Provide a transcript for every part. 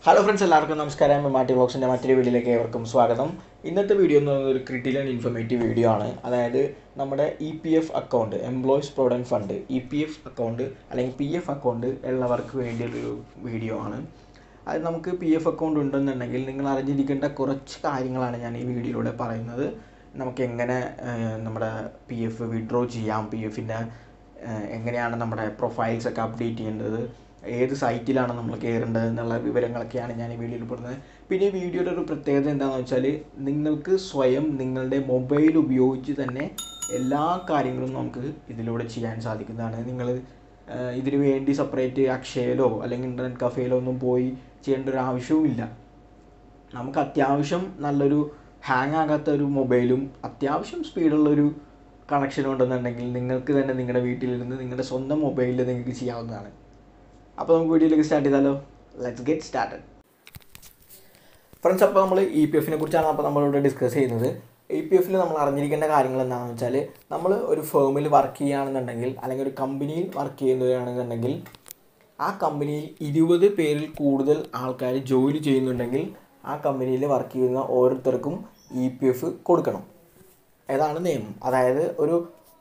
Hello friends, എല്ലാവർക്കും നമസ്കാരം. മാറ്റി ബോക്സിൻ്റെ മറ്റൊരു വീഡിയോയിലേക്ക് ഏവർക്കും സ്വാഗതം. ഇന്നത്തെ വീഡിയോ എന്ന് പറയുന്നത് ഒരു ക്രിട്ടിക്കൽ ആൻഡ് ഇൻഫോർമേറ്റീവ് വീഡിയോ ആണ്. അതായത് നമ്മുടെ EPF account, employees provident fund, EPF account അല്ലെങ്കിൽ PF അക്കൗണ്ട് ഉള്ളവർക്ക് വേണ്ടിയൊരു വീഡിയോ ആണ്. അത് നമുക്ക് PF അക്കൗണ്ട് ഉണ്ടെന്നുണ്ടെങ്കിൽ നിങ്ങൾ അറിഞ്ഞിരിക്കേണ്ട കുറച്ച് കാര്യങ്ങളാണ് ഞാൻ ഈ വീഡിയോയിലൂടെ പറയുന്നത്. നമുക്ക് എങ്ങനെ നമ്മുടെ PF വിഡ്രോ ചെയ്യാം, PFൻ്റെ എങ്ങനെയാണ് നമ്മുടെ പ്രൊഫൈൽസ് ഒക്കെ അപ്ഡേറ്റ് ചെയ്യേണ്ടത്, ഏത് സൈറ്റിലാണ് നമ്മൾ കയറേണ്ടത് എന്നുള്ള വിവരങ്ങളൊക്കെയാണ് ഞാൻ ഈ വീഡിയോയിൽ പറയുന്നത്. പിന്നെ ഈ വീഡിയോയുടെ ഒരു പ്രത്യേകത എന്താണെന്ന് വെച്ചാൽ നിങ്ങൾക്ക് സ്വയം നിങ്ങളുടെ മൊബൈൽ ഉപയോഗിച്ച് തന്നെ എല്ലാ കാര്യങ്ങളും നമുക്ക് ഇതിലൂടെ ചെയ്യാൻ സാധിക്കുന്നതാണ്. നിങ്ങൾ ഇതിനു വേണ്ടി സെപ്പറേറ്റ് അക്ഷയയിലോ അല്ലെങ്കിൽ ഇൻ്റർനെറ്റ് കഫേയിലോ ഒന്നും പോയി ചെയ്യേണ്ട ഒരു ആവശ്യവുമില്ല. നമുക്ക് അത്യാവശ്യം നല്ലൊരു ഹാങ് ആകാത്ത ഒരു മൊബൈലും അത്യാവശ്യം സ്പീഡുള്ളൊരു കണക്ഷനും ഉണ്ടെന്നുണ്ടെങ്കിൽ നിങ്ങൾക്ക് തന്നെ നിങ്ങളുടെ വീട്ടിലിരുന്ന് നിങ്ങളുടെ സ്വന്തം മൊബൈലിൽ നിങ്ങൾക്ക് ചെയ്യാവുന്നതാണ്. അപ്പോൾ നമുക്ക് വീഡിയോയിലേക്ക് സ്റ്റാർട്ട് ചെയ്താലോ. Let's get started friends. അപ്പോൾ നമ്മൾ EPFനെ കുറിച്ചാണ് അപ്പോൾ നമ്മളിവിടെ ഡിസ്കസ് ചെയ്യുന്നത്. EPFൽ നമ്മൾ അറിഞ്ഞിരിക്കേണ്ട കാര്യങ്ങൾ എന്താണെന്ന് വെച്ചാൽ, നമ്മൾ ഒരു ഫേമിൽ വർക്ക് ചെയ്യുകയാണെന്നുണ്ടെങ്കിൽ അല്ലെങ്കിൽ ഒരു കമ്പനിയിൽ വർക്ക് ചെയ്യുകയാണെന്നുണ്ടെങ്കിൽ ആ കമ്പനിയിൽ 20 പേരിൽ കൂടുതൽ ആൾക്കാർ ജോലി ചെയ്യുന്നുണ്ടെങ്കിൽ ആ കമ്പനിയിൽ വർക്ക് ചെയ്യുന്ന ഓരോരുത്തർക്കും EPF കൊടുക്കണം. ഏതാണ് നിയമം? അതായത് ഒരു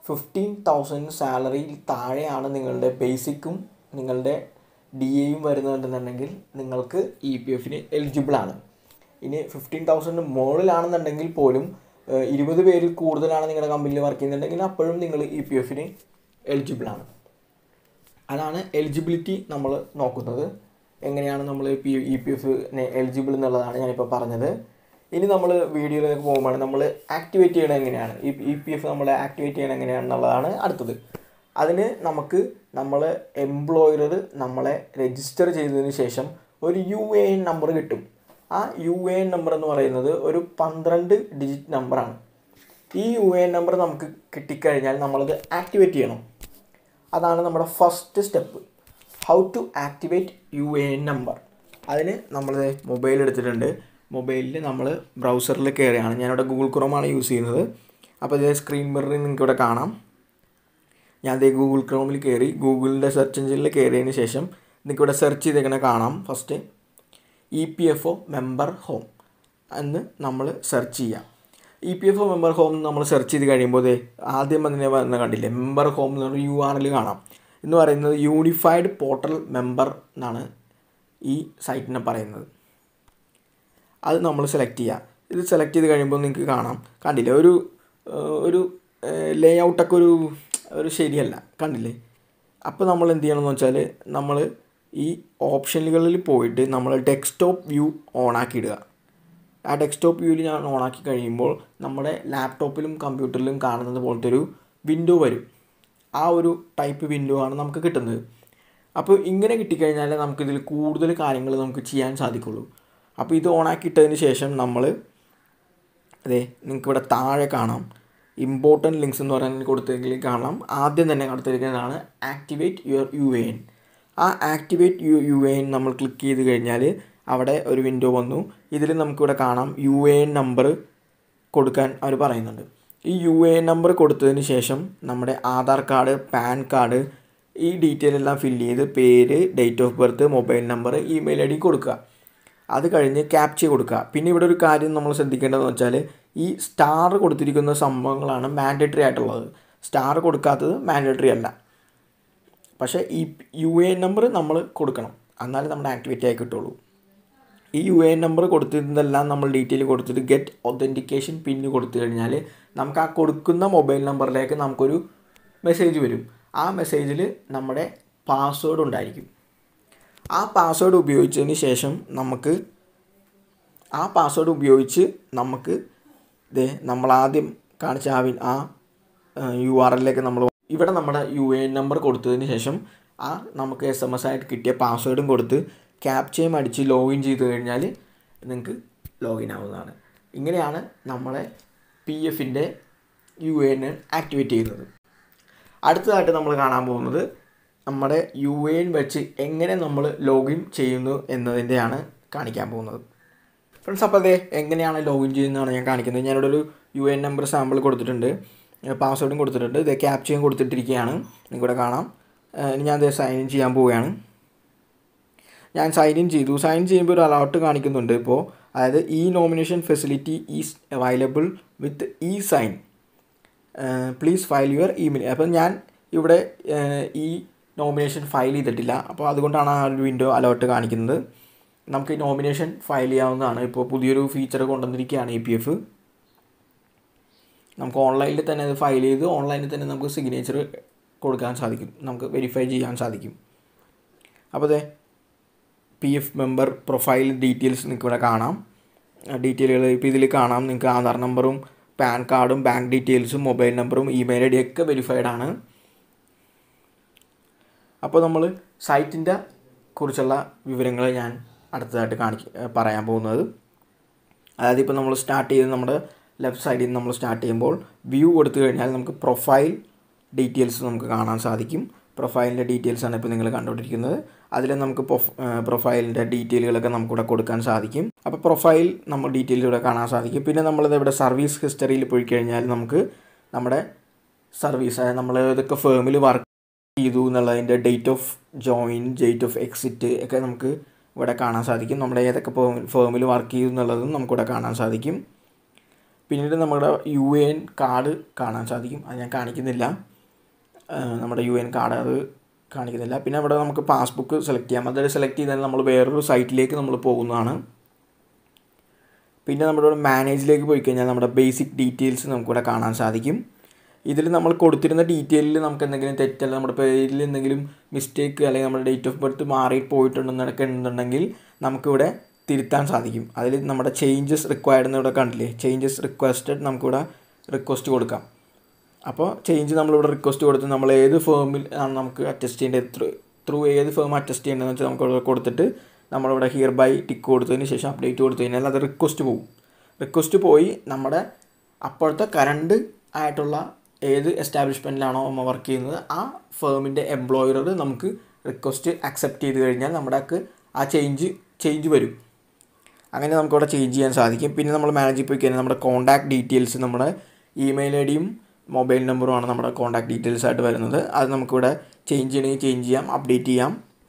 15,000 സാലറിയിൽ താഴെയാണ് നിങ്ങളുടെ ബേസിക്കും നിങ്ങളുടെ DAയും വരുന്നുണ്ടെന്നുണ്ടെങ്കിൽ നിങ്ങൾക്ക് EPFന് എലിജിബിളാണ്. ഇനി 15,000 മുകളിലാണെന്നുണ്ടെങ്കിൽ പോലും 20 പേരിൽ കൂടുതലാണ് നിങ്ങളുടെ കമ്പനിയിൽ വർക്ക് ചെയ്യുന്നുണ്ടെങ്കിൽ അപ്പോഴും നിങ്ങൾ EPFന് എലിജിബിളാണ്. അതാണ് എലിജിബിലിറ്റി നമ്മൾ നോക്കുന്നത്. എങ്ങനെയാണ് നമ്മൾ EPFന് എലിജിബിൾ എന്നുള്ളതാണ് ഞാനിപ്പോൾ പറഞ്ഞത്. ഇനി നമ്മൾ വീഡിയോയിലേക്ക് പോകുമ്പോൾ നമ്മൾ ആക്ടിവേറ്റ് ചെയ്യണം എങ്ങനെയാണ്, EPF നമ്മൾ ആക്ടിവേറ്റ് ചെയ്യണം എങ്ങനെയാണെന്നുള്ളതാണ് അടുത്തത്. അതിന് നമ്മൾ എംപ്ലോയർ നമ്മളെ രജിസ്റ്റർ ചെയ്തതിന് ശേഷം ഒരു UAN നമ്പർ കിട്ടും. ആ UAN നമ്പർ എന്ന് പറയുന്നത് ഒരു 12 ഡിജിറ്റ് നമ്പറാണ്. ഈ UAN നമ്പർ നമുക്ക് കിട്ടിക്കഴിഞ്ഞാൽ നമ്മളത് ആക്ടിവേറ്റ് ചെയ്യണം. അതാണ് നമ്മുടെ first step, how to activate UAN number. അതിന് നമ്മൾ മൊബൈൽ എടുത്തിട്ടുണ്ട്. മൊബൈലിൽ നമ്മൾ ബ്രൗസറിൽ കയറുകയാണ്. ഞാനിവിടെ ഗൂഗിൾ ക്രോമാണ് യൂസ് ചെയ്യുന്നത്. അപ്പോൾ ഇത് സ്ക്രീൻ മിററിൽ നിങ്ങൾക്ക് ഇവിടെ കാണാം. ഞാൻ അതേ ഗൂഗിൾ ക്രോമിൽ കയറി, ഗൂഗിളിൻ്റെ സെർച്ച് എഞ്ചിനിൽ കയറിയതിന് ശേഷം നിങ്ങൾക്കിവിടെ സെർച്ച് ചെയ്തേക്കണ കാണാം. ഫസ്റ്റ് EPFO മെമ്പർ ഹോം എന്ന് നമ്മൾ സെർച്ച് ചെയ്യാം. EPFO മെമ്പർ ഹോം നമ്മൾ സെർച്ച് ചെയ്ത് കഴിയുമ്പോൾ ആദ്യം അതിനെ വന്ന് കണ്ടില്ലേ, മെമ്പർ ഹോം എന്ന് പറഞ്ഞ URL കാണാം. എന്ന് പറയുന്നത് യൂണിഫൈഡ് പോർട്ടൽ മെമ്പർ എന്നാണ് ഈ സൈറ്റിനെ പറയുന്നത്. അത് നമ്മൾ സെലക്ട് ചെയ്യുക. ഇത് സെലക്ട് ചെയ്ത് കഴിയുമ്പോൾ നിങ്ങൾക്ക് കാണാം, കണ്ടില്ലേ, ഒരു ലേ ഔട്ടൊക്കെ ഒരു ശരിയല്ല, കണ്ടില്ലേ. അപ്പോൾ നമ്മൾ എന്ത് ചെയ്യണമെന്ന് വെച്ചാൽ, നമ്മൾ ഈ ഓപ്ഷനുകളിൽ പോയിട്ട് നമ്മൾ ഡെസ്ക്ടോപ്പ് വ്യൂ ഓണാക്കി ഇടുക. ആ ഡെസ്ക്ടോപ്പ് വ്യൂവിൽ ഞാൻ ഓണാക്കി കഴിയുമ്പോൾ നമ്മുടെ ലാപ്ടോപ്പിലും കമ്പ്യൂട്ടറിലും കാണുന്നത് പോലത്തെ ഒരു വിൻഡോ വരും. ആ ഒരു ടൈപ്പ് വിൻഡോ ആണ് നമുക്ക് കിട്ടുന്നത്. അപ്പോൾ ഇങ്ങനെ കിട്ടിക്കഴിഞ്ഞാൽ നമുക്കിതിൽ കൂടുതൽ കാര്യങ്ങൾ നമുക്ക് ചെയ്യാൻ സാധിക്കുള്ളൂ. അപ്പോൾ ഇത് ഓണാക്കിയിട്ടതിന് ശേഷം നമ്മൾ നിങ്ങൾക്കിവിടെ താഴെ കാണാം ഇമ്പോർട്ടൻറ്റ് ലിങ്ക്സ് എന്ന് പറയുന്നത് കൊടുത്തെങ്കിൽ കാണാം. ആദ്യം തന്നെ കൊടുത്തിരിക്കുന്നതാണ് ആക്ടിവേറ്റ് യുവർ UAN. ആ ആക്ടിവേറ്റ് UAN നമ്മൾ ക്ലിക്ക് ചെയ്ത് കഴിഞ്ഞാൽ അവിടെ ഒരു വിൻഡോ വന്നു. ഇതിൽ നമുക്കിവിടെ കാണാം UAN നമ്പർ കൊടുക്കാൻ അവർ പറയുന്നുണ്ട്. ഈ UAN നമ്പർ കൊടുത്തതിന് ശേഷം നമ്മുടെ ആധാർ കാർഡ്, പാൻ കാർഡ്, ഈ ഡീറ്റെയിൽ എല്ലാം ഫില്ല് ചെയ്ത് പേര്, date of birth, mobile number, email ID കൊടുക്കുക. അത് കഴിഞ്ഞ് ക്യാപ്ച കൊടുക്കുക. പിന്നെ ഇവിടെ ഒരു കാര്യം നമ്മൾ ശ്രദ്ധിക്കേണ്ടതെന്ന് വെച്ചാൽ, ഈ സ്റ്റാർ കൊടുത്തിരിക്കുന്ന സംഭവങ്ങളാണ് മാൻഡേറ്ററി ആയിട്ടുള്ളത്. സ്റ്റാർ കൊടുക്കാത്തത് മാൻഡേറ്ററി അല്ല. പക്ഷേ ഈ UAN നമ്പർ നമ്മൾ കൊടുക്കണം, എന്നാലും നമ്മുടെ ആക്ടിവേറ്റ് ആയി കിട്ടുള്ളൂ. ഈ UAN നമ്പർ കൊടുത്തിരുന്നതെല്ലാം നമ്മൾ ഡീറ്റെയിൽ കൊടുത്തിട്ട് ഗെറ്റ് ഒതൻറ്റിക്കേഷൻ പിന്ന് കൊടുത്തു കഴിഞ്ഞാൽ നമുക്ക് ആ കൊടുക്കുന്ന മൊബൈൽ നമ്പറിലേക്ക് നമുക്കൊരു മെസ്സേജ് വരും. ആ മെസ്സേജിൽ നമ്മുടെ പാസ്വേഡ് ഉണ്ടായിരിക്കും. ആ പാസ്വേഡ് ഉപയോഗിച്ചതിന് ശേഷം നമുക്ക് നമ്മളാദ്യം കാണിച്ച ആ URLിലേക്ക് നമ്മൾ ഇവിടെ നമ്മുടെ UAN നമ്പർ കൊടുത്തതിന് ശേഷം നമുക്ക് SMS ആയിട്ട് കിട്ടിയ പാസ്വേഡും കൊടുത്ത് ക്യാപ്ചയും അടിച്ച് ലോഗിൻ ചെയ്ത് കഴിഞ്ഞാൽ നിങ്ങൾക്ക് ലോഗിൻ ആവുന്നതാണ്. ഇങ്ങനെയാണ് നമ്മളെ PFൻ്റെ UAN ആക്ടിവേറ്റ് ചെയ്യുന്നത്. അടുത്തതായിട്ട് നമ്മൾ കാണാൻ പോകുന്നത് നമ്മുടെ UAN വെച്ച് എങ്ങനെ നമ്മൾ ലോഗിൻ ചെയ്യുന്നു എന്നതിൻ്റെയാണ് കാണിക്കാൻ പോകുന്നത്. ഫ്രണ്ട്സ്, അപ്പോൾ എങ്ങനെയാണ് ലോഗിൻ ചെയ്യുന്നതാണ് ഞാൻ കാണിക്കുന്നത്. ഞാനിവിടെ ഒരു UAN നമ്പർ സാമ്പിൾ കൊടുത്തിട്ടുണ്ട്, പാസ്വേഡും കൊടുത്തിട്ടുണ്ട്, ക്യാപ്ചയും കൊടുത്തിട്ടിരിക്കുകയാണ്. നിങ്ങൾക്കിവിടെ കാണാം. ഇനി ഞാൻ സൈൻ ഇൻ ചെയ്യാൻ പോവുകയാണ്. ഞാൻ സൈൻ ഇൻ ചെയ്തു. സൈൻ ചെയ്യുമ്പോൾ ഒരു അലർട്ട് കാണിക്കുന്നുണ്ട് ഇപ്പോൾ. അതായത് ഈ nomination facility is available with e sign, please file your email. അപ്പം ഞാൻ ഇവിടെ ഈ നോമിനേഷൻ ഫയൽ ചെയ്തിട്ടില്ല. അപ്പോൾ അതുകൊണ്ടാണ് ആ ഒരു വിൻഡോ അലേർട്ട് കാണിക്കുന്നത്. നമുക്ക് ഈ നോമിനേഷൻ ഫയൽ ചെയ്യാവുന്നതാണ്. ഇപ്പോൾ പുതിയൊരു ഫീച്ചർ കൊണ്ടുവന്നിരിക്കുകയാണ് EPF. നമുക്ക് ഓൺലൈനിൽ തന്നെ അത് ഫയൽ ചെയ്ത് ഓൺലൈനിൽ തന്നെ നമുക്ക് സിഗ്നേച്ചർ കൊടുക്കാൻ സാധിക്കും, നമുക്ക് വെരിഫൈ ചെയ്യാൻ സാധിക്കും. അപ്പോൾ അതെ PF മെമ്പർ പ്രൊഫൈൽ ഡീറ്റെയിൽസ് നിങ്ങൾക്ക് ഇവിടെ കാണാം. ഡീറ്റെയിലുകൾ ഇപ്പോൾ ഇതിൽ കാണാം. നിങ്ങൾക്ക് ആധാർ നമ്പറും പാൻ കാർഡും ബാങ്ക് ഡീറ്റെയിൽസും മൊബൈൽ നമ്പറും ഇമെയിൽ ID ഒക്കെ വെരിഫൈഡ് ആണ്. അപ്പോൾ നമ്മൾ സൈറ്റിൻ്റെ കുറിച്ചുള്ള വിവരങ്ങൾ ഞാൻ അടുത്തതായിട്ട് പറയാൻ പോകുന്നത്. അതായത് ഇപ്പോൾ നമ്മൾ സ്റ്റാർട്ട് ചെയ്ത് നമ്മുടെ ലെഫ്റ്റ് സൈഡിൽ നിന്ന് നമ്മൾ സ്റ്റാർട്ട് ചെയ്യുമ്പോൾ വ്യൂ കൊടുത്തു കഴിഞ്ഞാൽ നമുക്ക് പ്രൊഫൈൽ ഡീറ്റെയിൽസ് നമുക്ക് കാണാൻ സാധിക്കും. പ്രൊഫൈലിൻ്റെ ഡീറ്റെയിൽസാണ് ഇപ്പോൾ നിങ്ങൾ കണ്ടുകൊണ്ടിരിക്കുന്നത്. അതിൽ നമുക്ക് പ്രൊഫൈലിൻ്റെ ഡീറ്റെയിലുകളൊക്കെ നമുക്കിവിടെ കൊടുക്കാൻ സാധിക്കും. അപ്പോൾ പ്രൊഫൈൽ നമ്മൾ ഡീറ്റെയിൽ ഇവിടെ കാണാൻ സാധിക്കും. പിന്നെ നമ്മളിത് ഇവിടെ സർവീസ് ഹിസ്റ്ററിയിൽ പോയി കഴിഞ്ഞാൽ നമുക്ക് നമ്മുടെ സർവീസ്, അതായത് നമ്മൾ ഏതൊക്കെ ഫേമിൽ വർക്ക് ചെയ്തു എന്നുള്ളതിൻ്റെ date of join, date of exit ഒക്കെ നമുക്ക് ഇവിടെ കാണാൻ സാധിക്കും. നമ്മുടെ ഏതൊക്കെ ഫേമിൽ വർക്ക് ചെയ്തു എന്നുള്ളതും നമുക്കിവിടെ കാണാൻ സാധിക്കും. പിന്നീട് നമ്മുടെ UAN കാർഡ് കാണാൻ സാധിക്കും. അത് ഞാൻ കാണിക്കുന്നില്ല, നമ്മുടെ UAN കാർഡ് അത് കാണിക്കുന്നില്ല. പിന്നെ അവിടെ നമുക്ക് പാസ്ബുക്ക് സെലക്ട് ചെയ്യാം. അത് സെലക്ട് ചെയ്താൽ നമ്മൾ വേറൊരു സൈറ്റിലേക്ക് നമ്മൾ പോകുന്നതാണ്. പിന്നെ നമ്മുടെ മാനേജിലേക്ക് പോയി കഴിഞ്ഞാൽ നമ്മുടെ ബേസിക് ഡീറ്റെയിൽസ് നമുക്കിവിടെ കാണാൻ സാധിക്കും. ഇതിൽ നമ്മൾ കൊടുത്തിരുന്ന ഡീറ്റെയിലിൽ നമുക്ക് എന്തെങ്കിലും തെറ്റല്ല, നമ്മുടെ പേരിൽ എന്തെങ്കിലും മിസ്റ്റേക്ക് അല്ലെങ്കിൽ നമ്മുടെ ഡേറ്റ് ഓഫ് ബർത്ത് മാറിപ്പോയിട്ടുണ്ടെന്നുണ്ടെങ്കിൽ നമുക്കിവിടെ തിരുത്താൻ സാധിക്കും. അതിൽ നമ്മുടെ ചേഞ്ചസ് റിക്വയർഡ് എന്നിവിടെ കണ്ടില്ലേ, ചേഞ്ചസ് റിക്വസ്റ്റഡ് നമുക്കിവിടെ റിക്വസ്റ്റ് കൊടുക്കാം. അപ്പോൾ ചേഞ്ച് നമ്മളിവിടെ റിക്വസ്റ്റ് കൊടുത്ത് നമ്മൾ ഏത് ഫേമിൽ ആണ് നമുക്ക് അറ്റസ്റ്റ് ചെയ്യേണ്ടത്, ത്രൂ ഏത് ഫേം അറ്റസ്റ്റ് ചെയ്യേണ്ടതെന്ന് വെച്ചാൽ നമുക്ക് കൊടുത്തിട്ട് നമ്മളിവിടെ ഹിയർ ബൈ ടിക്ക് കൊടുത്തതിന് ശേഷം അപ്ഡേറ്റ് കൊടുത്തു കഴിഞ്ഞാൽ അത് റിക്വസ്റ്റ് പോകും. റിക്വസ്റ്റ് പോയി നമ്മുടെ അപ്പോഴത്തെ കറണ്ട് ആയിട്ടുള്ള ഏത് എസ്റ്റാബ്ലിഷ്മെൻറ്റിലാണോ നമ്മൾ വർക്ക് ചെയ്യുന്നത് ആ ഫേമിൻ്റെ എംപ്ലോയർ നമുക്ക് റിക്വസ്റ്റ് അക്സെപ്റ്റ് ചെയ്ത് കഴിഞ്ഞാൽ നമ്മുടെ ആ ചേഞ്ച് വരും. അങ്ങനെ നമുക്കിവിടെ ചേഞ്ച് ചെയ്യാൻ സാധിക്കും. പിന്നെ നമ്മൾ മാനേജിൽ പോയി കഴിഞ്ഞാൽ നമ്മുടെ കോൺടാക്ട് ഡീറ്റെയിൽസ്, നമ്മുടെ ഇമെയിൽ IDയും മൊബൈൽ നമ്പറുമാണ് നമ്മുടെ കോൺടാക്ട് ഡീറ്റെയിൽസ് ആയിട്ട് വരുന്നത്. അത് നമുക്കിവിടെ ചേഞ്ച് ചെയ്യണമെങ്കിൽ ചേഞ്ച് ചെയ്യാം, അപ്ഡേറ്റ് ചെയ്യാം.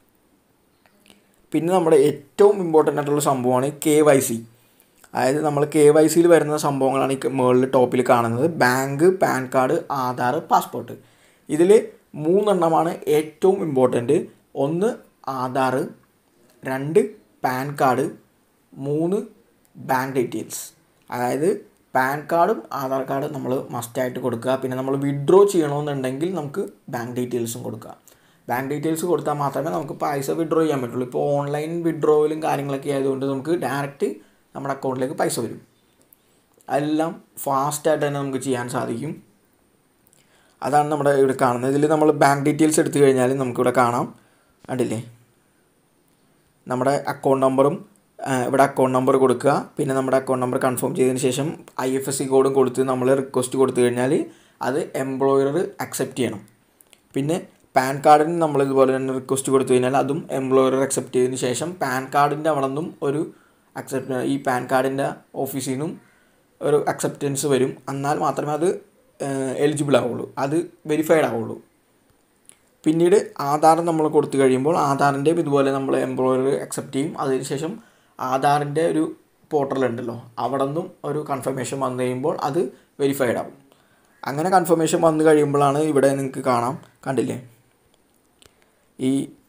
പിന്നെ നമ്മുടെ ഏറ്റവും ഇമ്പോർട്ടൻ്റ് ആയിട്ടുള്ള സംഭവമാണ് KYC. അതായത് നമ്മൾ KYCയിൽ വരുന്ന സംഭവങ്ങളാണ് ഈ മുകളിൽ ടോപ്പിൽ കാണുന്നത്. Bank, PAN card, Aadhaar, passport. ഇതിൽ 3 എണ്ണമാണ് ഏറ്റവും important. 1 Aadhaar, 2 PAN card, 3 bank details. അതായത് പാൻ കാർഡും ആധാർ കാർഡും നമ്മൾ മസ്റ്റായിട്ട് കൊടുക്കുക. പിന്നെ നമ്മൾ വിഡ്രോ ചെയ്യണമെന്നുണ്ടെങ്കിൽ നമുക്ക് ബാങ്ക് ഡീറ്റെയിൽസും കൊടുക്കുക. ബാങ്ക് ഡീറ്റെയിൽസ് കൊടുത്താൽ മാത്രമേ നമുക്ക് പൈസ വിഡ്രോ ചെയ്യാൻ പറ്റുള്ളൂ. ഇപ്പോൾ ഓൺലൈൻ വിഡ്രോയിലും കാര്യങ്ങളൊക്കെ ആയതുകൊണ്ട് നമുക്ക് ഡയറക്റ്റ് നമ്മുടെ അക്കൗണ്ടിലേക്ക് പൈസ വരും. എല്ലാം ഫാസ്റ്റായിട്ട് തന്നെ നമുക്ക് ചെയ്യാൻ സാധിക്കും. അതാണ് നമ്മുടെ ഇവിടെ കാണുന്നത്. ഇതിൽ നമ്മൾ ബാങ്ക് ഡീറ്റെയിൽസ് എടുത്തു കഴിഞ്ഞാൽ നമുക്കിവിടെ കാണാം, കണ്ടില്ലേ, നമ്മുടെ അക്കൗണ്ട് നമ്പറും ഇവിടെ അക്കൗണ്ട് നമ്പർ കൊടുക്കുക. പിന്നെ നമ്മുടെ അക്കൗണ്ട് നമ്പർ കൺഫേം ചെയ്തതിന് ശേഷം IFSC കോഡും കൊടുത്ത് നമ്മൾ റിക്വസ്റ്റ് കൊടുത്തു കഴിഞ്ഞാൽ അത് എംപ്ലോയർ അക്സെപ്റ്റ് ചെയ്യണം. പിന്നെ പാൻ കാർഡിന് നമ്മൾ ഇതുപോലെ തന്നെ റിക്വസ്റ്റ് കൊടുത്തു കഴിഞ്ഞാൽ അതും എംപ്ലോയർ അക്സെപ്റ്റ് ചെയ്തതിന് ശേഷം പാൻ കാർഡിൻ്റെ അവിടെ നിന്നും ഒരു ഈ പാൻ കാർഡിൻ്റെ ഓഫീസിൽ നിന്നും ഒരു അക്സെപ്റ്റൻസ് വരും. എന്നാൽ മാത്രമേ അത് എലിജിബിൾ ആവുള്ളൂ, അത് വെരിഫൈഡ് ആവുള്ളൂ. പിന്നീട് ആധാർ നമ്മൾ കൊടുത്തു കഴിയുമ്പോൾ ആധാറിൻ്റെയും ഇതുപോലെ നമ്മൾ എംപ്ലോയർ അക്സെപ്റ്റ് ചെയ്യും. അതിനുശേഷം ആധാറിൻ്റെ ഒരു പോർട്ടലുണ്ടല്ലോ, അവിടെ നിന്നും ഒരു കൺഫർമേഷൻ വന്നു കഴിയുമ്പോൾ അത് വെരിഫൈഡ് ആവും. അങ്ങനെ കൺഫർമേഷൻ വന്നു കഴിയുമ്പോഴാണ് ഇവിടെ നിങ്ങൾക്ക് കാണാം, കണ്ടില്ലേ, ഈ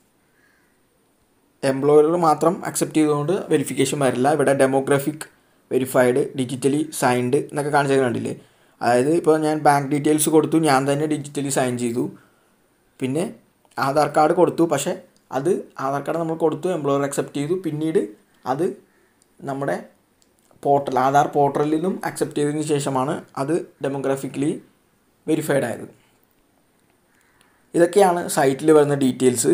എംപ്ലോയർ മാത്രം അക്സെപ്റ്റ് ചെയ്തുകൊണ്ട് വെരിഫിക്കേഷൻ വരില്ല. ഇവിടെ ഡെമോഗ്രാഫിക് വെരിഫൈഡ്, ഡിജിറ്റലി സൈൻഡ് എന്നൊക്കെ കാണിച്ചത് കണ്ടില്ലേ. അതായത് ഇപ്പോൾ ഞാൻ ബാങ്ക് ഡീറ്റെയിൽസ് കൊടുത്തു, ഞാൻ തന്നെ ഡിജിറ്റലി സൈൻ ചെയ്തു. പിന്നെ ആധാർ കാർഡ് കൊടുത്തു, പക്ഷേ അത് ആധാർ കാർഡ് നമ്മൾ കൊടുത്തു, എംപ്ലോയർ അക്സെപ്റ്റ് ചെയ്തു. പിന്നീട് അത് നമ്മുടെ ആധാർ പോർട്ടലിൽ നിന്നും അക്സെപ്റ്റ് ചെയ്തതിന് ശേഷമാണ് അത് ഡെമോഗ്രാഫിക്കലി വെരിഫൈഡ് ആയത്. ഇതൊക്കെയാണ് സൈറ്റിൽ വരുന്ന ഡീറ്റെയിൽസ്.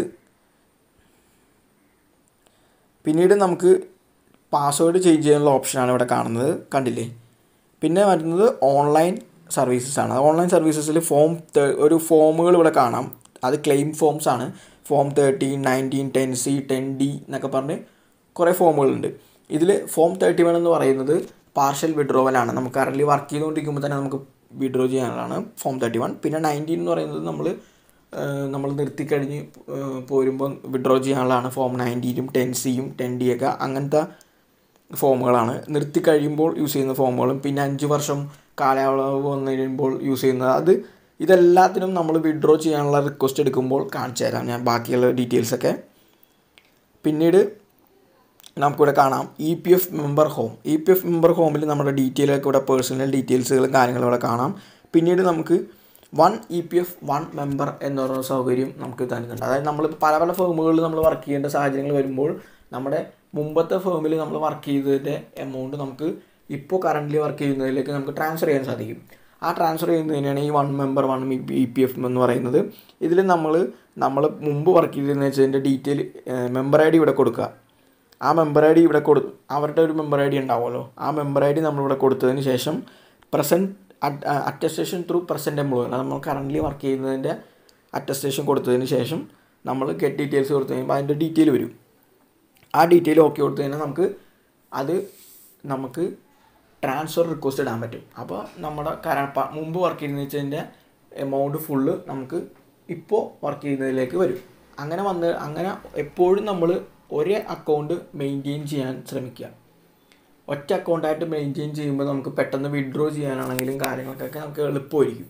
പിന്നീട് നമുക്ക് പാസ്വേഡ് ചേഞ്ച് ചെയ്യാനുള്ള ഓപ്ഷനാണ് ഇവിടെ കാണുന്നത്, കണ്ടില്ലേ. പിന്നെ വരുന്നത് ഓൺലൈൻ സർവീസസ് ആണ്. ഓൺലൈൻ സർവീസസിൽ ഒരു ഫോമുകൾ ഇവിടെ കാണാം. അത് ക്ലെയിം ഫോംസ് ആണ്. ഫോം 13, 19, 10C, 10D എന്നൊക്കെ പറഞ്ഞ് കുറേ ഫോമുകളുണ്ട്. ഇതിൽ ഫോം 31 എന്ന് പറയുന്നത് പാർഷ്യൽ വിഡ്രോവലാണ്. നമുക്ക് കറൻറ്റ്ലി വർക്ക് ചെയ്തുകൊണ്ടിരിക്കുമ്പോൾ തന്നെ നമുക്ക് വിഡ്രോ ചെയ്യാനുള്ളതാണ് ഫോം 31. പിന്നെ 19 എന്ന് പറയുന്നത് നമ്മൾ നമ്മൾ നിർത്തിക്കഴിഞ്ഞ് പോരുമ്പോൾ വിഡ്രോ ചെയ്യാനുള്ളതാണ് ഫോം 90യും 10C-യും 10D-യൊക്കെ അങ്ങനത്തെ ഫോമുകളാണ്. നിർത്തി കഴിയുമ്പോൾ യൂസ് ചെയ്യുന്ന ഫോമുകളും പിന്നെ 5 വർഷം കാലയളവ് വന്നു കഴിയുമ്പോൾ യൂസ് ചെയ്യുന്നത് ഇതെല്ലാത്തിനും നമ്മൾ വിഡ്രോ ചെയ്യാനുള്ള റിക്വസ്റ്റ് എടുക്കുമ്പോൾ കാണിച്ചു തരാം ഞാൻ ബാക്കിയുള്ള ഡീറ്റെയിൽസൊക്കെ. പിന്നീട് നമുക്കിവിടെ കാണാം EPF member home. EPF member ഹോമിൽ നമ്മുടെ ഡീറ്റെയിലൊക്കെ ഇവിടെ പേഴ്സണൽ ഡീറ്റെയിൽസുകളും കാര്യങ്ങളും ഇവിടെ കാണാം. പിന്നീട് നമുക്ക് 1 EPF 1 മെമ്പർ എന്നൊരു സൗകര്യം നമുക്ക് തരുന്നുണ്ട്. അതായത് നമ്മൾ പല പല ഫേമുകളിൽ നമ്മൾ വർക്ക് ചെയ്യേണ്ട സാഹചര്യങ്ങൾ വരുമ്പോൾ നമ്മുടെ മുമ്പത്തെ ഫേമിൽ നമ്മൾ വർക്ക് ചെയ്തതിൻ്റെ എമൗണ്ട് നമുക്ക് ഇപ്പോൾ കറൻ്റ്ലി വർക്ക് ചെയ്യുന്നതിലേക്ക് നമുക്ക് ട്രാൻസ്ഫർ ചെയ്യാൻ സാധിക്കും. ആ ട്രാൻസ്ഫർ ചെയ്യുന്നതിനാണ് ഈ 1 മെമ്പർ 1 EPF എന്ന് പറയുന്നത്. ഇതിൽ നമ്മൾ മുമ്പ് വർക്ക് ചെയ്തിരുന്ന വെച്ചതിൻ്റെ ഡീറ്റെയിൽ മെമ്പർ ID ഇവിടെ കൊടുക്കുക. ആ മെമ്പർ ID ഇവിടെ അവരുടെ ഒരു മെമ്പർ ID ഉണ്ടാവുമല്ലോ, ആ മെമ്പർ ID നമ്മളിവിടെ കൊടുത്തതിന് ശേഷം അറ്റസ്റ്റേഷൻ ത്രൂ പ്രസൻറ്റ് എംപ്ലോയർ, നമ്മൾ കറൻ്റ്ലി വർക്ക് ചെയ്യുന്നതിൻ്റെ അറ്റസ്റ്റേഷൻ കൊടുത്തതിന് ശേഷം നമ്മൾ ഗെറ്റ് ഡീറ്റെയിൽസ് കൊടുത്തു കഴിയുമ്പോൾ അതിൻ്റെ ഡീറ്റെയിൽ വരും. ആ ഡീറ്റെയിൽ ഓക്കെ കൊടുത്തു കഴിഞ്ഞാൽ നമുക്ക് ട്രാൻസ്ഫർ റിക്വസ്റ്റ് ഇടാൻ പറ്റും. അപ്പോൾ നമ്മുടെ മുമ്പ് വർക്ക് ചെയ്യുന്ന വെച്ചതിൻ്റെ എമൗണ്ട് ഫുള്ള് നമുക്ക് ഇപ്പോൾ വർക്ക് ചെയ്യുന്നതിലേക്ക് വരും. അങ്ങനെ എപ്പോഴും നമ്മൾ ഒരേ അക്കൗണ്ട് മെയിൻറ്റെയിൻ ചെയ്യാൻ ശ്രമിക്കുക. ഒറ്റ അക്കൗണ്ടായിട്ട് മെയിൻറ്റെയിൻ ചെയ്യുമ്പോൾ നമുക്ക് പെട്ടെന്ന് വിഡ്രോ ചെയ്യാനാണെങ്കിലും കാര്യങ്ങൾക്കൊക്കെ നമുക്ക് എളുപ്പമായിരിക്കും.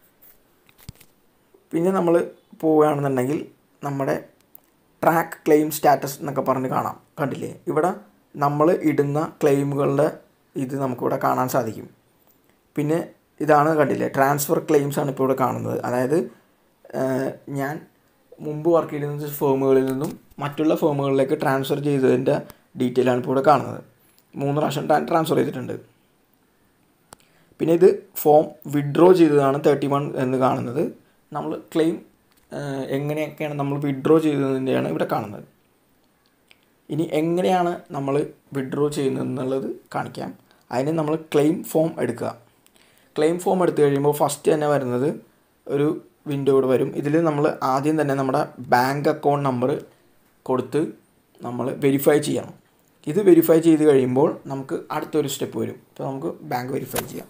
പിന്നെ നമ്മൾ പോവുകയാണെന്നുണ്ടെങ്കിൽ നമ്മുടെ ട്രാക്ക് ക്ലെയിം സ്റ്റാറ്റസ് എന്നൊക്കെ പറഞ്ഞ് കണ്ടില്ലേ, ഇവിടെ നമ്മൾ ഇടുന്ന ക്ലെയിമുകളുടെ ഇത് നമുക്കിവിടെ കാണാൻ സാധിക്കും. പിന്നെ ഇതാണ് കണ്ടില്ലേ, ട്രാൻസ്ഫർ ക്ലെയിംസ് ആണ് ഇപ്പോൾ ഇവിടെ കാണുന്നത്. അതായത് ഞാൻ മുമ്പ് വർക്ക് ചെയ്തിരുന്ന ഫേമുകളിൽ നിന്നും മറ്റുള്ള ഫേമുകളിലേക്ക് ട്രാൻസ്ഫർ ചെയ്തതിൻ്റെ ഡീറ്റെയിൽ ആണ് ഇപ്പോൾ ഇവിടെ കാണുന്നത്. 3 പ്രാവശ്യം ട്രാൻസ്ഫർ ചെയ്തിട്ടുണ്ട്. പിന്നെ ഇത് ഫോം വിഡ്രോ ചെയ്തതാണ് 31 എന്ന് കാണുന്നത്. നമ്മൾ ക്ലെയിം എങ്ങനെയൊക്കെയാണ് നമ്മൾ വിഡ്രോ ചെയ്തതിൻ്റെയാണ് ഇവിടെ കാണുന്നത്. ഇനി എങ്ങനെയാണ് നമ്മൾ വിഡ്രോ ചെയ്യുന്നതെന്നുള്ളത് കാണിക്കാം. അതിന് നമ്മൾ ക്ലെയിം ഫോം എടുക്കുക. ക്ലെയിം ഫോം എടുത്തു കഴിയുമ്പോൾ ഫസ്റ്റ് തന്നെ വരുന്നത് ഒരു വിൻഡോ ഇവിടെ വരും. ഇതിൽ നമ്മൾ ആദ്യം തന്നെ നമ്മുടെ ബാങ്ക് അക്കൗണ്ട് നമ്പർ കൊടുത്ത് നമ്മൾ വെരിഫൈ ചെയ്യണം. ഇത് വെരിഫൈ ചെയ്ത് കഴിയുമ്പോൾ നമുക്ക് അടുത്തൊരു സ്റ്റെപ്പ് വരും. അപ്പോൾ നമുക്ക് ബാങ്ക് വെരിഫൈ ചെയ്യാം.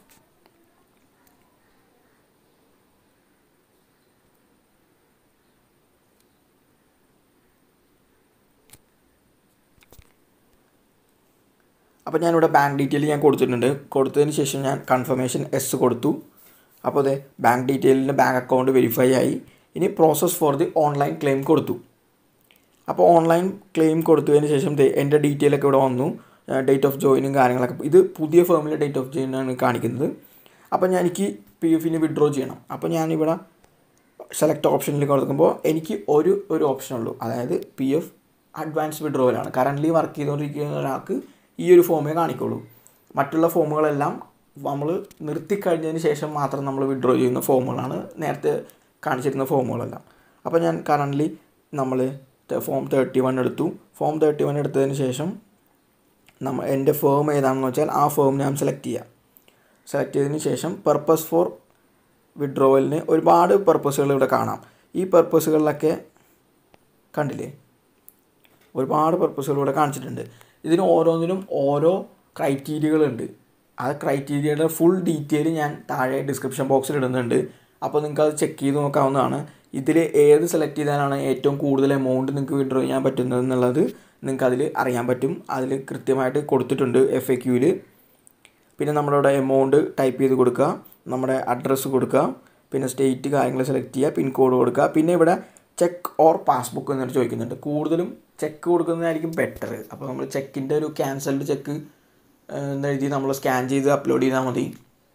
അപ്പോൾ ഞാനിവിടെ ബാങ്ക് ഡീറ്റെയിൽ ഞാൻ കൊടുത്തിട്ടുണ്ട്. കൊടുത്തതിന് ശേഷം ഞാൻ കൺഫർമേഷൻ എസ് കൊടുത്തു. അപ്പോൾ അതെ, ബാങ്ക് ഡീറ്റെയിലിൻ്റെ ബാങ്ക് അക്കൗണ്ട് വെരിഫൈ ആയി. ഇനി process for the online claim കൊടുത്തു. അപ്പോൾ ഓൺലൈൻ ക്ലെയിം കൊടുത്തതിന് ശേഷം എൻ്റെ ഡീറ്റെയിലൊക്കെ ഇവിടെ വന്നു, ഡേറ്റ് ഓഫ് ജോയിനും കാര്യങ്ങളൊക്കെ. ഇത് പുതിയ ഫേമിലെ ഡേറ്റ് ഓഫ് ജോയിനാണ് കാണിക്കുന്നത്. അപ്പോൾ എനിക്ക് PF വിഡ്രോ ചെയ്യണം. അപ്പോൾ ഞാനിവിടെ സെലക്ട് ഓപ്ഷനിൽ കൊടുക്കുമ്പോൾ എനിക്ക് ഒരു ഓപ്ഷനുള്ളൂ, അതായത് PF അഡ്വാൻസ് വിഡ്രോവലാണ്. കറൻ്റ്ലി വർക്ക് ചെയ്തുകൊണ്ടിരിക്കുന്ന ഒരാൾക്ക് ഈ ഒരു ഫോമേ കാണിക്കുള്ളൂ. മറ്റുള്ള ഫോമുകളെല്ലാം നമ്മൾ നിർത്തിക്കഴിഞ്ഞതിന് ശേഷം മാത്രം നമ്മൾ വിഡ്രോ ചെയ്യുന്ന ഫോമുകളാണ് നേരത്തെ കാണിച്ചിരുന്ന ഫോമുകളെല്ലാം. അപ്പോൾ ഞാൻ കറൻ്റ്ലി നമ്മൾ ഫോം 31 എടുത്തു. ഫോം 31 എടുത്തതിന് ശേഷം എൻ്റെ ഫേം ഏതാണെന്ന് വെച്ചാൽ ആ ഫേം ഞാൻ സെലക്ട് ചെയ്തതിന് ശേഷം പർപ്പസ് ഫോർ വിഡ്രോവലിന് ഒരുപാട് പർപ്പസുകൾ ഇവിടെ കാണാം. ഈ പർപ്പസുകളിലൊക്കെ കണ്ടില്ലേ, ഒരുപാട് പർപ്പസുകൾ ഇവിടെ കാണിച്ചിട്ടുണ്ട്. ഇതിന് ഓരോന്നിനും ഓരോ ക്രൈറ്റീരിയകളുണ്ട്. ആ ക്രൈറ്റീരിയയുടെ ഫുൾ ഡീറ്റെയിൽ ഞാൻ താഴെ ഡിസ്ക്രിപ്ഷൻ ബോക്സിൽ ഇടുന്നുണ്ട്. അപ്പോൾ നിങ്ങൾക്ക് അത് ചെക്ക് ചെയ്ത് നോക്കാവുന്നതാണ്. ഇതിൽ ഏത് സെലക്ട് ചെയ്താലാണ് ഏറ്റവും കൂടുതൽ എമൗണ്ട് നിങ്ങൾക്ക് വിഡ്രോ ചെയ്യാൻ പറ്റുന്നത് എന്നുള്ളത് നിങ്ങൾക്ക് അതിൽ അറിയാൻ പറ്റും. അതിൽ കൃത്യമായിട്ട് കൊടുത്തിട്ടുണ്ട് FAQയിൽ. പിന്നെ നമ്മളിവിടെ എമൗണ്ട് ടൈപ്പ് ചെയ്ത് കൊടുക്കുക, നമ്മുടെ അഡ്രസ്സ് കൊടുക്കുക, പിന്നെ സ്റ്റേറ്റ് കാര്യങ്ങൾ സെലക്ട് ചെയ്യുക, പിൻ കോഡ് കൊടുക്കുക. പിന്നെ ഇവിടെ ചെക്ക് ഓർ പാസ്ബുക്ക് എന്നിട്ട് ചോദിക്കുന്നുണ്ട്. കൂടുതലും ചെക്ക് കൊടുക്കുന്നതായിരിക്കും ബെറ്റർ. അപ്പോൾ നമ്മൾ ചെക്കിൻ്റെ ഒരു ക്യാൻസൽഡ് ചെക്ക് എന്നെഴുതി നമ്മൾ സ്കാൻ ചെയ്ത് അപ്ലോഡ് ചെയ്താൽ മതി.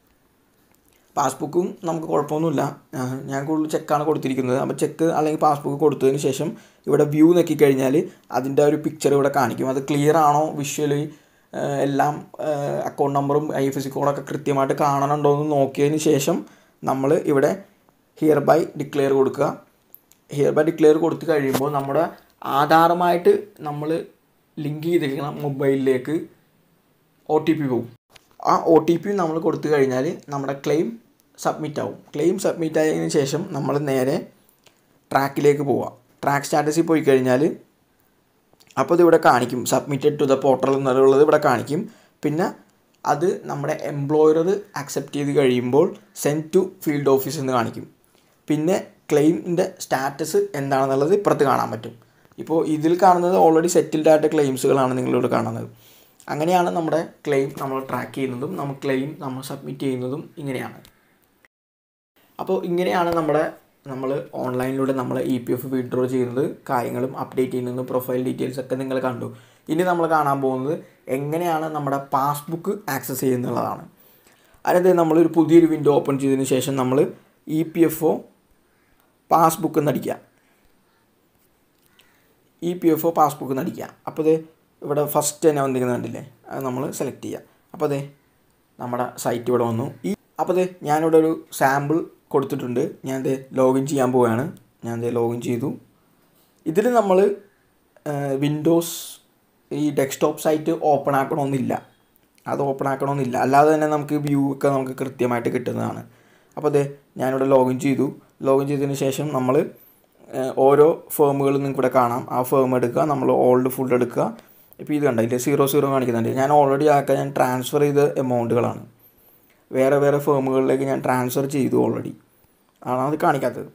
പാസ്ബുക്കും നമുക്ക് കുഴപ്പമൊന്നുമില്ല. ഞാൻ കൂടുതൽ ചെക്കാണ് കൊടുത്തിരിക്കുന്നത്. അപ്പോൾ ചെക്ക് അല്ലെങ്കിൽ പാസ്ബുക്ക് കൊടുത്തതിന് ശേഷം ഇവിടെ വ്യൂ നോക്കിക്കഴിഞ്ഞാൽ അതിൻ്റെ ഒരു പിക്ചർ ഇവിടെ കാണിക്കും. അത് ക്ലിയർ ആണോ, വിഷ്വലി എല്ലാം അക്കൗണ്ട് നമ്പറും IFSC കോഡൊക്കെ കൃത്യമായിട്ട് കാണണുണ്ടോ എന്ന് നോക്കിയതിന് ശേഷം നമ്മൾ ഇവിടെ ഹിയർ ബൈ ഡിക്ലെയർ കൊടുക്കുക. ഹിയർ ബൈ ഡിക്ലെയർ കൊടുത്തു കഴിയുമ്പോൾ നമ്മുടെ ആധാറുമായിട്ട് നമ്മൾ ലിങ്ക് ചെയ്തിരിക്കണം മൊബൈലിലേക്ക് OTP പോകും. ആ OTP നമ്മൾ കൊടുത്തു കഴിഞ്ഞാൽ നമ്മുടെ ക്ലെയിം സബ്മിറ്റ് ആവും. ക്ലെയിം സബ്മിറ്റ് ആയതിനു ശേഷം നമ്മൾ നേരെ ട്രാക്കിലേക്ക് പോവുക. ട്രാക്ക് സ്റ്റാറ്റസിൽ പോയി കഴിഞ്ഞാൽ അപ്പോൾ ഇതിവിടെ കാണിക്കും സബ്മിറ്റഡ് ടു ദ പോർട്ടൽ എന്നുള്ളത് ഇവിടെ കാണിക്കും. പിന്നെ അത് നമ്മുടെ എംപ്ലോയർ അക്സെപ്റ്റ് ചെയ്ത് കഴിയുമ്പോൾ സെൻഡ് ടു ഫീൽഡ് ഓഫീസ് എന്ന് കാണിക്കും. പിന്നെ ക്ലെയിമിൻ്റെ സ്റ്റാറ്റസ് എന്താണെന്നുള്ളത് ഇപ്പുറത്ത് കാണാൻ പറ്റും. ഇപ്പോൾ ഇതിൽ കാണുന്നത് ഓൾറെഡി സെറ്റിൽഡ് ആയിട്ട് ക്ലെയിംസുകളാണ് നിങ്ങളിവിടെ കാണുന്നത്. അങ്ങനെയാണ് നമ്മുടെ ക്ലെയിം നമ്മൾ ട്രാക്ക് ചെയ്യുന്നതും ക്ലെയിം നമ്മൾ സബ്മിറ്റ് ചെയ്യുന്നതും ഇങ്ങനെയാണ്. അപ്പോൾ ഇങ്ങനെയാണ് നമ്മൾ ഓൺലൈനിലൂടെ നമ്മൾ EPF വിഡ്രോ ചെയ്യുന്നത്, കാര്യങ്ങളും അപ്ഡേറ്റ് ചെയ്യുന്നതും പ്രൊഫൈൽ ഡീറ്റെയിൽസ് ഒക്കെ നിങ്ങൾ കണ്ടു. ഇനി നമ്മൾ കാണാൻ പോകുന്നത് എങ്ങനെയാണ് നമ്മുടെ പാസ്ബുക്ക് ആക്സസ് ചെയ്യുന്നുള്ളതാണ്. അതായത് നമ്മളൊരു പുതിയൊരു വിൻഡോ ഓപ്പൺ ചെയ്തതിന് ശേഷം നമ്മൾ EPFO പാസ്ബുക്ക് എന്നടിക്കുക. EPFO പാസ്ബുക്ക് എന്നടിക്കുക. അപ്പോൾ ഇത് ഇവിടെ ഫസ്റ്റ് തന്നെ വന്നിരിക്കുന്നത് കണ്ടില്ലേ, അത് നമ്മൾ സെലക്ട് ചെയ്യുക. അപ്പോൾ അതെ നമ്മുടെ സൈറ്റ് ഇവിടെ വന്നു. അപ്പോൾ അതെ ഞാനിവിടെ ഒരു സാമ്പിൾ കൊടുത്തിട്ടുണ്ട്. ഞാനത് ലോഗിൻ ചെയ്യാൻ പോവുകയാണ്. ഞാനത് ലോഗിൻ ചെയ്തു. ഇതിൽ നമ്മൾ വിൻഡോസ് ഈ ഡെസ്ക്ടോപ്പ് സൈറ്റ് ഓപ്പൺ ആക്കണമെന്നില്ല, അത് ഓപ്പൺ ആക്കണമെന്നില്ല, അല്ലാതെ തന്നെ നമുക്ക് വ്യൂ ഒക്കെ നമുക്ക് കൃത്യമായിട്ട് കിട്ടുന്നതാണ്. അപ്പോൾ അതെ ഞാനിവിടെ ലോഗിൻ ചെയ്തു. ലോഗിൻ ചെയ്തതിന് ശേഷം നമ്മൾ ഓരോ ഫേമുകളും നിങ്ങൾക്ക് ഇവിടെ കാണാം. ആ ഫേം എടുക്കുക, നമ്മൾ ഓൾഡ് ഫുൾ എടുക്കുക. ഇപ്പോൾ ഇത് കണ്ടില്ലേ 00 കാണിക്കുന്നുണ്ട്. ഞാൻ ഓൾറെഡി ഞാൻ ട്രാൻസ്ഫർ ചെയ്ത എമൗണ്ടുകളാണ്. വേറെ ഫേമുകളിലേക്ക് ഞാൻ ട്രാൻസ്ഫർ ചെയ്തു ഓൾറെഡി, ആണ് അത് കാണിക്കാത്തത്.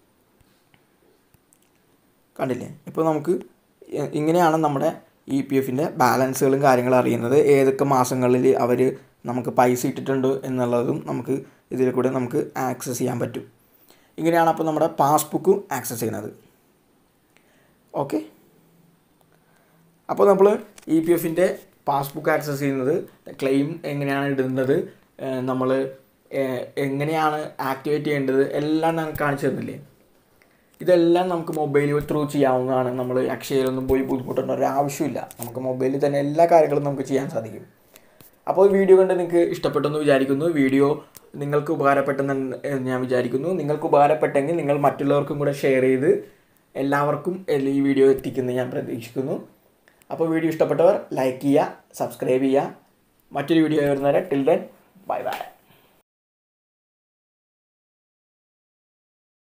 കണ്ടില്ലേ? ഇപ്പോൾ നമുക്ക് ഇങ്ങനെയാണ് നമ്മുടെ EPFൻ്റെ ബാലൻസുകളും കാര്യങ്ങളും അറിയുന്നത്. ഏതൊക്കെ മാസങ്ങളിൽ അവർ നമുക്ക് പൈസ ഇട്ടിട്ടുണ്ട് എന്നുള്ളതും നമുക്ക് ഇതിൽ കൂടെ നമുക്ക് ആക്സസ് ചെയ്യാൻ പറ്റും. ഇങ്ങനെയാണ് അപ്പോൾ നമ്മുടെ പാസ്ബുക്കും ആക്സസ് ചെയ്യുന്നത്. ഓക്കെ, അപ്പോൾ നമ്മൾ EPFൻ്റെ പാസ്ബുക്ക് ആക്സസ് ചെയ്യുന്നത്, ക്ലെയിം എങ്ങനെയാണ് ഇടുന്നത്, നമ്മൾ എങ്ങനെയാണ് ആക്ടിവേറ്റ് ചെയ്യേണ്ടത് എല്ലാം നമുക്ക് കാണിച്ചു തന്നില്ലേ. ഇതെല്ലാം നമുക്ക് മൊബൈൽ ത്രൂ ചെയ്യാവുന്നതാണ്. നമ്മൾ അക്ഷയയിലൊന്നും പോയി ബുദ്ധിമുട്ടേണ്ട ഒരു ആവശ്യമില്ല. നമുക്ക് മൊബൈലിൽ തന്നെ എല്ലാ കാര്യങ്ങളും നമുക്ക് ചെയ്യാൻ സാധിക്കും. അപ്പോൾ വീഡിയോ കണ്ട് നിങ്ങൾക്ക് ഇഷ്ടപ്പെട്ടെന്ന് വിചാരിക്കുന്നു. വീഡിയോ നിങ്ങൾക്ക് ഉപകാരപ്പെട്ടെന്ന് ഞാൻ വിചാരിക്കുന്നു. നിങ്ങൾക്ക് ഉപകാരപ്പെട്ടെങ്കിൽ നിങ്ങൾ മറ്റുള്ളവർക്കും കൂടെ ഷെയർ ചെയ്ത് എല്ലാവർക്കും ഈ വീഡിയോ എത്തിക്കുന്നത് ഞാൻ പ്രതീക്ഷിക്കുന്നു. അപ്പോൾ വീഡിയോ ഇഷ്ടപ്പെട്ടവർ ലൈക്ക് ചെയ്യുക, സബ്സ്ക്രൈബ് ചെയ്യുക. മറ്റൊരു വീഡിയോ വരുന്നവരെ ടിൽ ദെൻ ബൈ ബൈ.